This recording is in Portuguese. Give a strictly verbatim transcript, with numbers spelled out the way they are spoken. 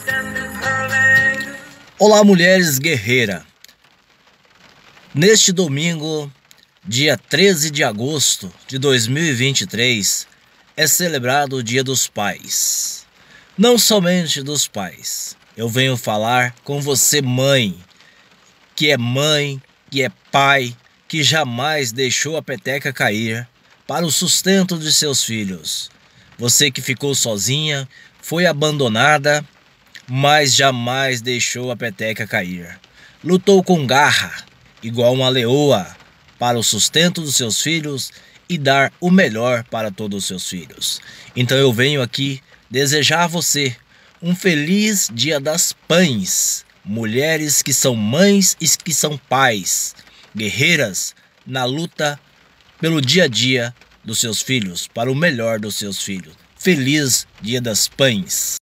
Olá, mulheres guerreiras. Neste domingo, dia treze de agosto de dois mil e vinte e três, é celebrado o Dia dos Pais. Não somente dos pais. Eu venho falar com você, mãe, que é mãe, que é pai, que jamais deixou a peteca cair para o sustento de seus filhos. Você que ficou sozinha, foi abandonada, mas jamais deixou a peteca cair. Lutou com garra, igual uma leoa, para o sustento dos seus filhos e dar o melhor para todos os seus filhos. Então eu venho aqui desejar a você um feliz Dia das Pães. Mulheres que são mães e que são pais, guerreiras na luta pelo dia a dia dos seus filhos, para o melhor dos seus filhos. Feliz Dia das Pães!